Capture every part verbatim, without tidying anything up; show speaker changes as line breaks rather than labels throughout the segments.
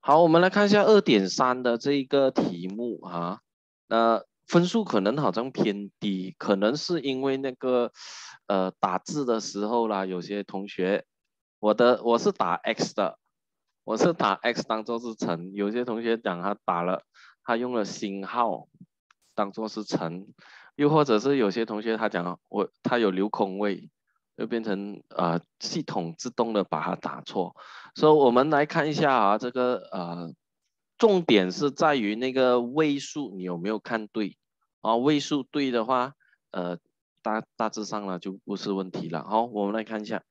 好，我们来看一下二点三的这一个题目啊，那分数可能好像偏低，可能是因为那个呃打字的时候啦，有些同学，我的我是打 X 的，我是打 X 当做是乘，有些同学讲他打了，他用了星号当做是乘，又或者是有些同学他讲我他有留空位，就变成呃系统自动的把它打错。所以我们来看一下啊，这个呃，重点是在于那个位数你有没有看对啊？位数对的话，呃，大大致上呢就不是问题了。好，我们来看一下，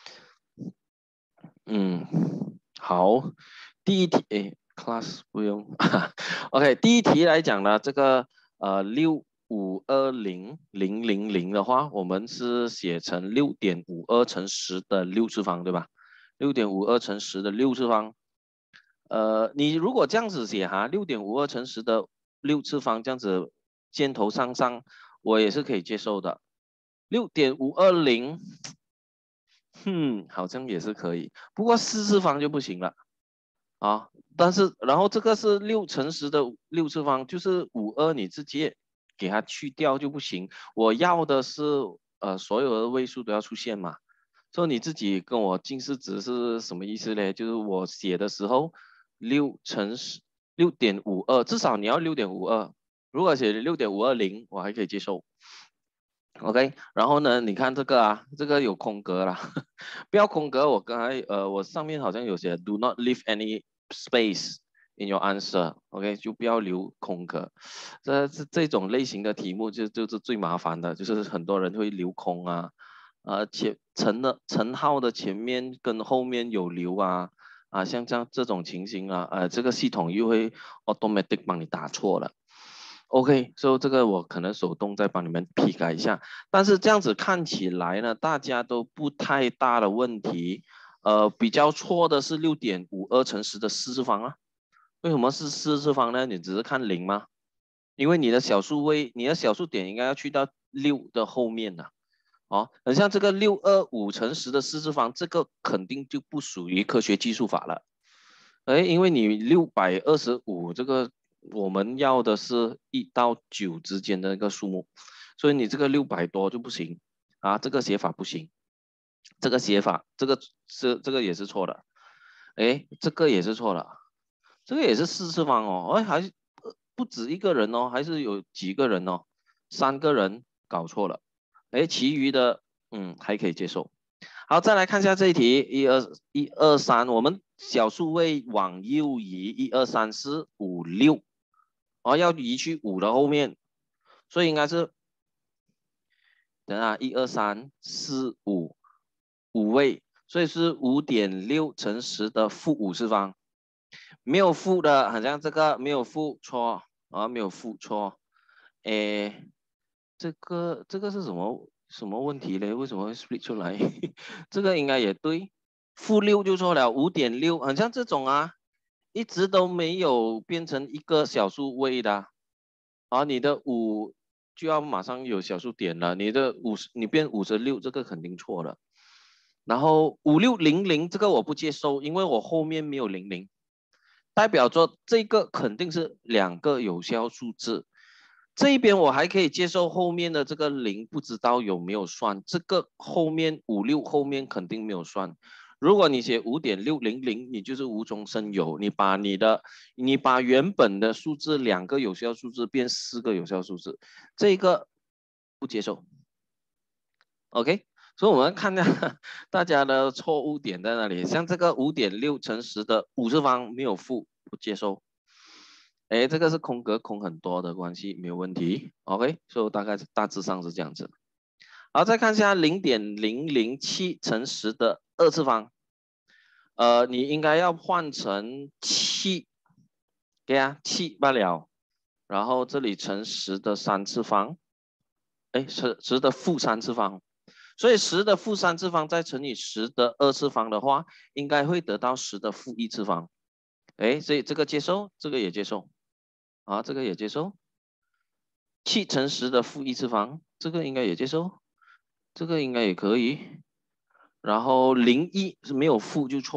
嗯，好，第一题，诶 class 不用，OK，第一题来讲呢，这个呃六五二零零零零的话，我们是写成六点五二乘十的六次方，对吧？六点五二乘十的六次方。呃，你如果这样子写哈，六点五二乘十的六次方这样子箭头向上，我也是可以接受的。六点五二零，哼，好像也是可以，不过四次方就不行了啊。但是然后这个是六乘十的六次方，就是五二，你直接给它去掉就不行。我要的是呃所有的位数都要出现嘛。所以你自己跟我近似值是什么意思嘞？就是我写的时候，六乘十六点五二，至少你要六点五二。如果写六点五二零，我还可以接受。OK，然后呢，你看这个啊，这个有空格啦，不要空格。我刚才呃，我上面好像有写 ，do not leave any space in your answer。OK，就不要留空格。这这这种类型的题目就就是最麻烦的，就是很多人会留空啊。呃前乘的乘号的前面跟后面有留啊啊，像这样这种情形啊，呃，这个系统又会 automatic 帮你打错了。OK，所以这个我可能手动再帮你们批改一下，但是这样子看起来呢，大家都不太大的问题。呃，比较错的是六点五二乘十的四次方啊。为什么是四次方呢？你只是看零吗？因为你的小数位，你的小数点应该要去到六的后面的。哦，很像这个六二五乘十的四次方，这个肯定就不属于科学计数法了。哎，因为你六百二十五这个，我们要的是一到九之间的那个数目，所以你这个六百多就不行啊，这个写法不行，这个写法，这个是这个也是错的，哎，这个也是错了，这个也是四次方哦，哎，还是不止一个人哦，还是有几个人哦，三个人搞错了。哎，其余的嗯还可以接受。好，再来看一下这一题，一二一二三，我们小数位往右移，一二三四五六，哦，要移去五的后面，所以应该是等下一二三四五五位，所以是五点六乘十的负五次方，没有负的，好像这个没有负错啊，没有负错，诶。这个这个是什么什么问题嘞？为什么会 split 出来？这个应该也对，负六就错了，五点六，好像这种啊，一直都没有变成一个小数位的，啊，你的五就要马上有小数点了，你的五十你变五十六，这个肯定错了。然后五六零零这个我不接受，因为我后面没有零零，代表着这个肯定是两个有效数字。这一边我还可以接受后面的这个零，不知道有没有算。这个后面五六后面肯定没有算。如果你写五点六零零，你就是无中生有，你把你的你把原本的数字两个有效数字变四个有效数字，这个不接受。OK，所以我们看一下大家的错误点在哪里。像这个五点六乘十的五次方没有负，不接受。哎，这个是空格空很多的关系，没有问题。OK，所以大概大致上是这样子。好，再看一下零点零零七乘十的二次方，呃，你应该要换成七，对啊，七罢了。然后这里乘十的三次方，哎，十十的负三次方，所以十的负三次方再乘以十的二次方的话，应该会得到十的负一次方。哎，所以这个接受，这个也接受。啊，这个也接受。七乘十的负一次方，这个应该也接受，这个应该也可以。然后零一是没有负就错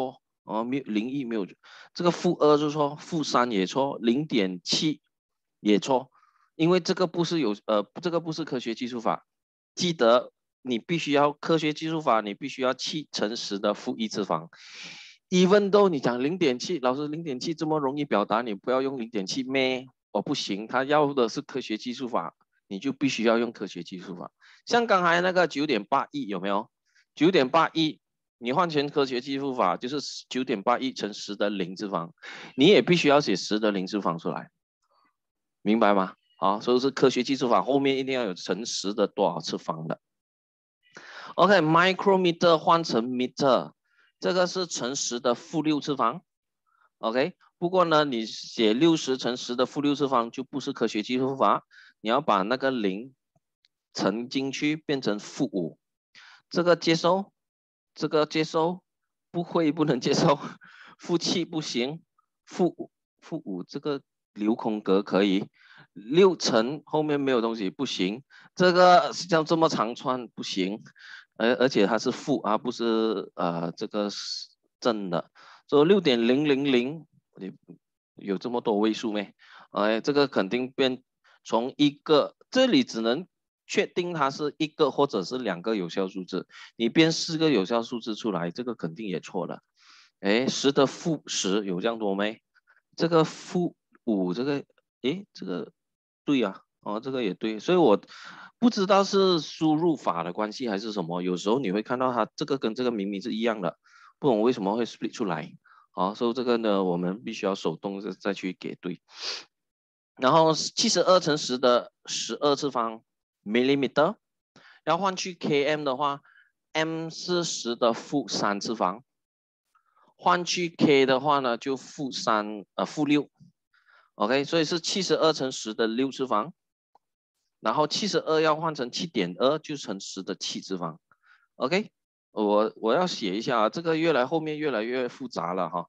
哦，没零一没有，这个负二就错，负三也错，零点七也错，因为这个不是有呃，这个不是科学计数法，记得你必须要科学计数法，你必须要七乘十的负一次方。even though 你讲零点七，老师零点七这么容易表达，你不要用零点七咩？哦，不行，他要的是科学计数法，你就必须要用科学计数法。像刚才那个九点八亿有没有？九点八亿。你换成科学计数法就是九点八一乘十的零次方，你也必须要写十的零次方出来，明白吗？好，所以是科学计数法后面一定要有乘十的多少次方的。OK，micrometer 换成 meter， 这个是乘十的负六次方。OK， 不过呢，你写六十乘十的负六次方就不是科学计数法，你要把那个零乘进去变成负五，这个接受。这个接受，不会不能接受，负七不行，负五负五这个留空格可以，六乘后面没有东西不行，这个像这么长串不行，而而且它是负啊，不是呃这个是正的，所以六点零零零有这么多位数没？哎，这个肯定变从一个这里只能。确定它是一个或者是两个有效数字，你编四个有效数字出来，这个肯定也错了。哎，十的负十有这样多没？这个负五，这个哎，这个对呀、啊，哦，这个也对，所以我不知道是输入法的关系还是什么，有时候你会看到它这个跟这个明明是一样的，不懂为什么会 split 出来。好，所以这个呢，我们必须要手动再再去给对。然后七十二乘十的十二次方。millimeter， 要换去 km 的话 ，m 是十的负三次方，换去 k 的话呢，就负三呃负六 ，OK， 所以是七十二乘十的六次方，然后七十二要换成七点二，就乘十的七次方 ，OK， 我我要写一下啊，这个越来后面越来越复杂了哈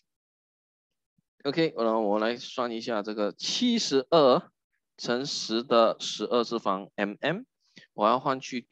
，OK， 然后我来算一下这个七十二乘十的十二次方 mm。我要换去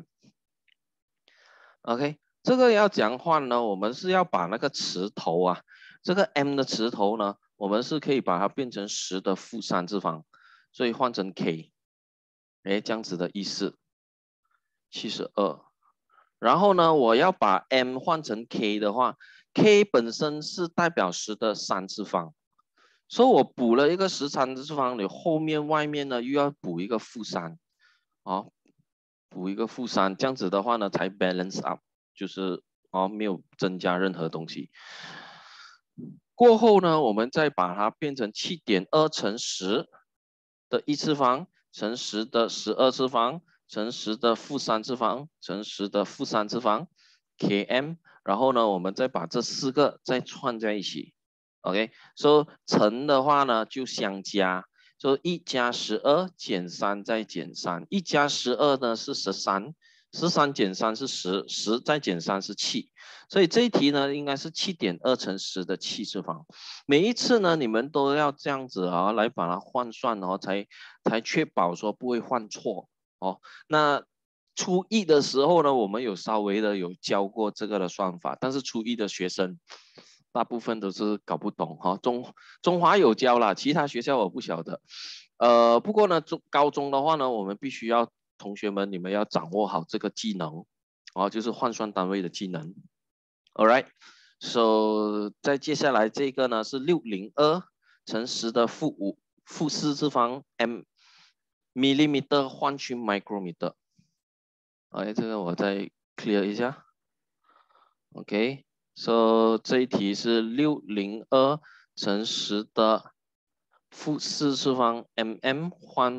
km，OK， 这个要怎样换呢？我们是要把那个磁头啊，这个 m 的磁头呢，我们是可以把它变成十的负三次方，所以换成 k， 哎，这样子的意思，七十二。然后呢，我要把 m 换成 k 的话 ，k 本身是代表十的三次方，所以我补了一个十三次方，你后面外面呢又要补一个负三，哦。补一个负三，这样子的话呢，才 balance up， 就是哦没有增加任何东西。过后呢，我们再把它变成七点二乘十的一次方，乘十的十二次方，乘十的负三次方，乘十的负三次方 ，km。然后呢，我们再把这四个再串在一起。OK， 所以乘的话呢就相加。就一加十二减三再减三，一加十二呢是十三，十三减三是十，十再减三是七，所以这一题呢应该是七点二乘十的七次方。每一次呢你们都要这样子啊来把它换算哦，才才确保说不会换错哦。那初一的时候呢，我们有稍微的有教过这个的算法，但是初一的学生。大部分都是搞不懂哈，中中华有教啦，其他学校我不晓得。呃，不过呢，中高中的话呢，我们必须要同学们你们要掌握好这个技能，哦，就是换算单位的技能。All right，so 再接下来这个呢是六零二乘十的负五负四次方 m millimeter 换去 micrometer。哎，这个我再 clear 一下。OK。So 这一题是六零二乘十的负四次方 mm 换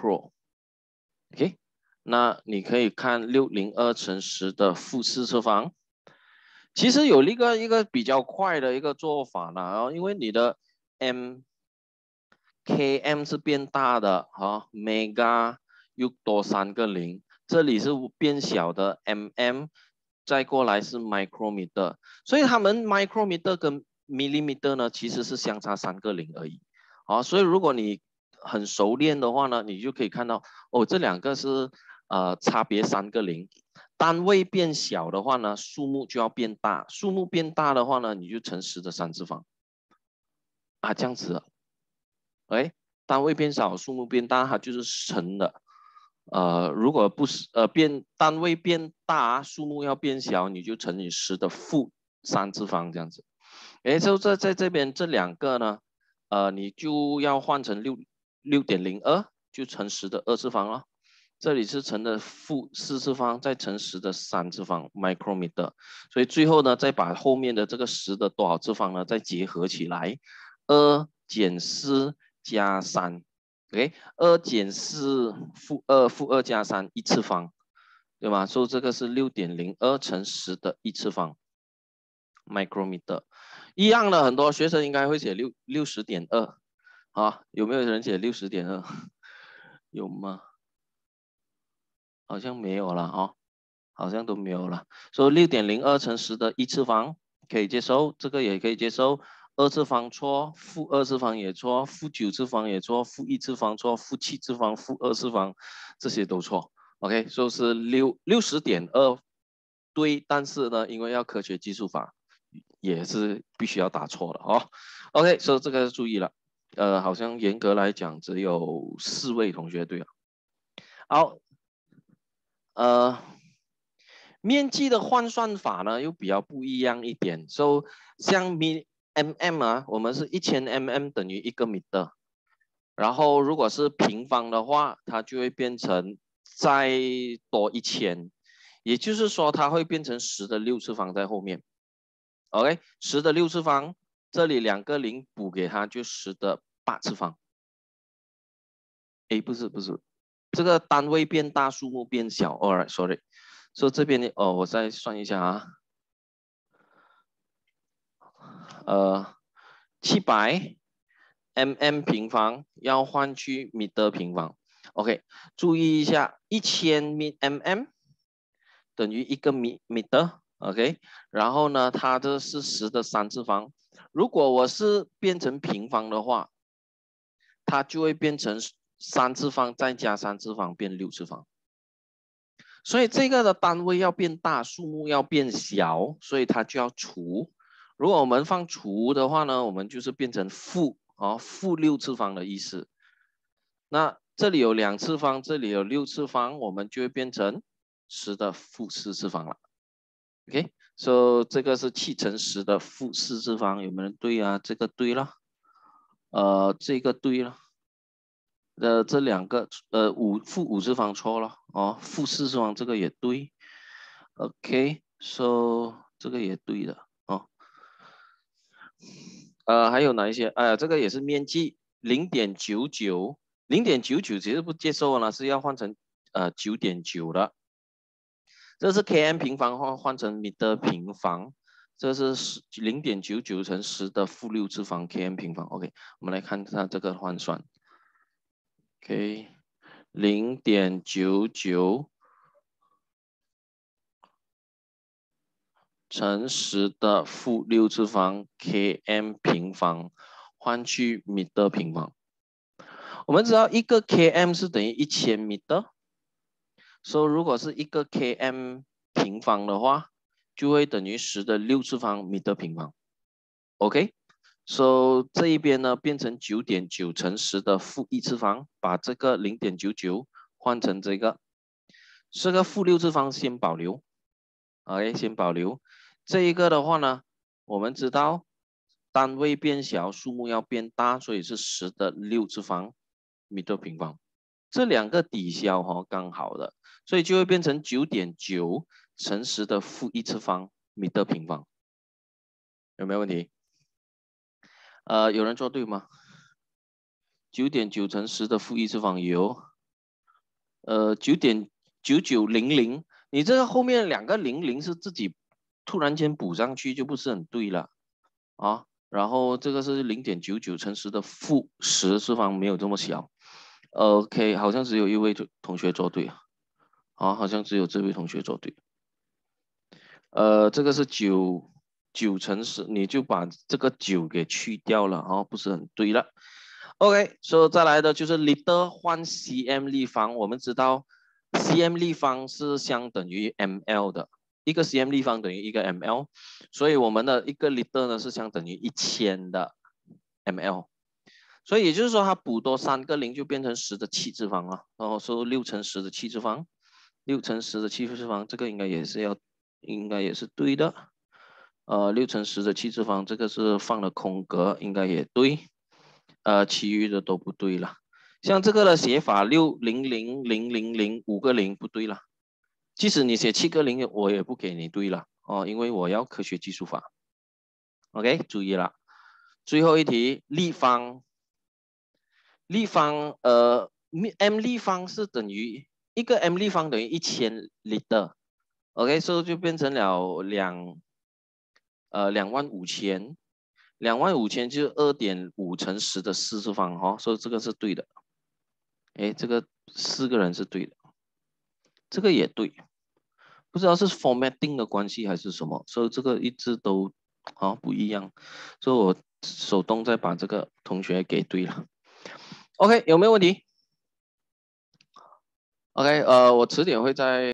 micro，OK， 那你可以看六零二乘十的负四次方，其实有一个一个比较快的一个做法呢，然后因为你的 m km 是变大的哈 ，mega 又多三个零，这里是变小的 mm。再过来是 micrometer， 所以他们 micrometer 跟 millimeter 呢，其实是相差三个零而已。好，所以如果你很熟练的话呢，你就可以看到哦，这两个是呃差别三个零。单位变小的话呢，数目就要变大，数目变大的话呢，你就乘十的三次方啊，这样子的。哎，单位变少，数目变大，它就是乘的。呃，如果不是呃变单位变大，数目要变小，你就乘以十的负三次方这样子。哎，就在在这边这两个呢，呃，你就要换成六六点零二，就乘十的二次方了。这里是乘的负四次方，再乘十的三次方 micrometer。所以最后呢，再把后面的这个十的多少次方呢，再结合起来，二减四加三。OK， 二减四负二负二加三一次方，对吧？所以这个是六点零二乘十的一次方 micrometer。一样的，很多学生应该会写六六十点二啊，有没有人写六十点二？有吗？好像没有了哦，好像都没有了。所以六点零二乘十的一次方可以接受，这个也可以接受。二次方错，负二次方也错，负九次方也错，负一次方错，负七次方、负二次方这些都错。OK， 所以是六六十点二对，但是呢，因为要科学计数法，也是必须要打错了哦。OK， 所以这个注意了。呃，好像严格来讲只有四位同学对了。好，呃。面积的换算法呢又比较不一样一点，所、so, 以像 mm 啊，我们是一千 mm 等于一个米的，然后如果是平方的话，它就会变成再多一千，也就是说它会变成十的六次方在后面。OK， 十的六次方，这里两个零补给它就十的八次方。哎，不是不是，这个单位变大，数目变小。Alright， sorry。所以这边呢，哦，我再算一下啊，呃，七百 mm 平方要换去米的平方 ，OK， 注意一下，一千 mm 等于一个米米的 ，OK， 然后呢，它这是十的三次方，如果我是变成平方的话，它就会变成三次方再加三次方变六次方。所以这个的单位要变大，数目要变小，所以它就要除。如果我们放除的话呢，我们就是变成负哦，负六次方的意思。那这里有两次方，这里有六次方，我们就会变成十的负四次方了。OK， 所以这个是七乘十的负四次方，有没有人对啊？这个对了，呃，这个对了。呃，这两个呃五负五次方错了哦，负四次方这个也对 ，OK，so 这个也对的哦。呃，还有哪一些？哎、呃、呀，这个也是面积零点九九，零点九九其实不接受了，是要换成呃九点九的。这是 km 平方换换成米的平方，这是十零点九九乘十的负六次方 km 平方。OK， 我们来看它这个换算。OK， 零点九九乘十的负六次方 km 平方换去米的平方。我们知道一个 km 是等于一千米的，所以如果是一个 km 平方的话，就会等于十的六次方米的平方。OK。So 这一边呢变成九点九乘十的负一次方，把这个零点九九换成这个，这个负六次方先保留 ，OK， 先保留。这一个的话呢，我们知道单位变小，数目要变大，所以是十的六次方米的平方。这两个抵消哈、哦，刚好的，所以就会变成九点九乘十的负一次方米的平方。有没有问题？呃，有人做对吗？九点九乘十的负一次方有，呃，九点九九零零，你这个后面两个零零是自己突然间补上去，就不是很对了啊。然后这个是零点九九乘十的负十次方，没有这么小。OK， 好像只有一位同学做对啊，好，好像只有这位同学做对。呃，这个是九九乘十，你就把这个九给去掉了，哦，不是很对了。OK， 所以再来的就是 liter 换 cm 立方，我们知道 cm 立方是相等于 ml 的，一个 cm 立方等于一个 ml， 所以我们的一个 liter 呢是相等于一千的 ml。所以也就是说，它补多三个零就变成十的七次方啊，然后是六乘十的七次方，六乘十的七次方，这个应该也是要，应该也是对的。呃，六乘十的七次方，这个是放了空格，应该也对。呃，其余的都不对了。像这个的写法，六零零零零零五个零不对了。即使你写七个零，我也不给你对了哦，因为我要科学计数法。OK， 注意了。最后一题，立方。立方，呃 ，m 立方是等于一个 m 立方等于一千 liter，OK， 所以就变成了两，呃，两万五千，两万五千就是二点五乘十的四次方哈、哦，所以这个是对的。哎，这个四个人是对的，这个也对，不知道是 formatting 的关系还是什么，所以这个一直都啊、哦、不一样，所以我手动再把这个同学给对了。OK， 有没有问题？OK， 呃，我迟点会在。